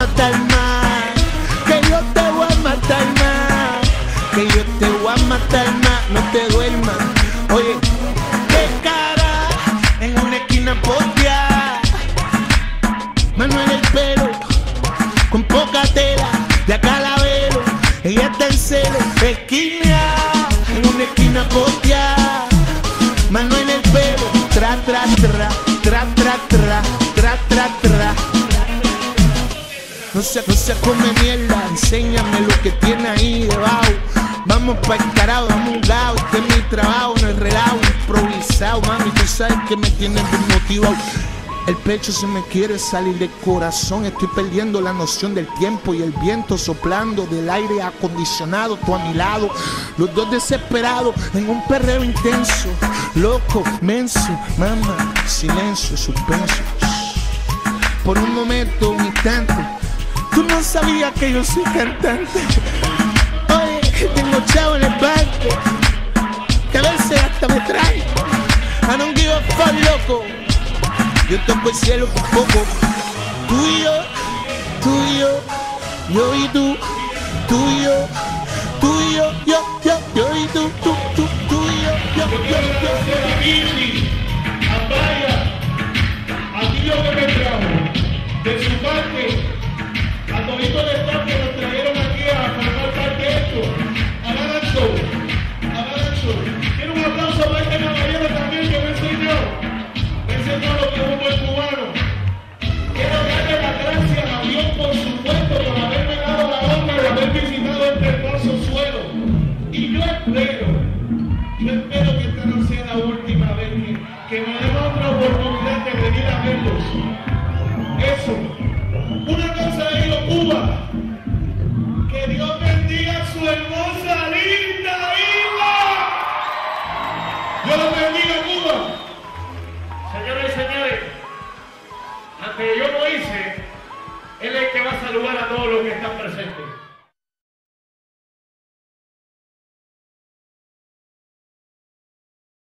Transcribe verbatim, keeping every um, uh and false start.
matar más, que yo te voy a matar más, que yo te voy a matar más, no te duermas. Oye, qué cara en una esquina posteada, mano en el pelo, con poca tela, de acá la velo, ella está en celo, esquina, en una esquina posteada, mano en el pelo, tra, tra, tra, tra, tra, tra, tra, tra, tra. No se, no se come mierda, enséñame lo que tiene ahí debajo. Vamos pa' el carajo, dame un gao, este es mi trabajo, no es relajo, improvisado, mami, tú sabes que me tienes desmotivado. El pecho se me quiere salir del corazón, estoy perdiendo la noción del tiempo y el viento soplando del aire acondicionado, tú a mi lado, los dos desesperados en un perreo intenso, loco, menso, mamá, silencio, suspenso. Por un momento, un instante, tú no sabías que yo soy cantante. Oye, tengo chavo en el banco, que a veces hasta me trae. I don't give a fuck, loco. Yo toco el cielo por poco. Tú y yo, tú y yo, yo y tú, tú y yo, tú y yo, yo, yo, yo y tú, tú, tú, tú y yo, yo, yo, yo, yo. Amaya, aquí lo que me trajo, de su parte, a todito de staff que nos trajeron aquí a formar parte de esto, hagan el show, hagan el show. Quiero un aplauso para este caballero también que me enseñó. Ese es lo que es un buen cubano. Quiero darle las gracias a Dios, por supuesto, por haberme dado la honra de haber visitado este hermoso suelo. Y yo espero, yo espero que esta no sea la última vez que, que me den otra oportunidad de venir a verlos. Eso. Una cosa de ellos, Cuba. Que Dios bendiga a su hermosa, linda hija. Dios los bendiga, Cuba. Señores y señores, aunque yo lo hice, él es el que va a saludar a todos los que están presentes.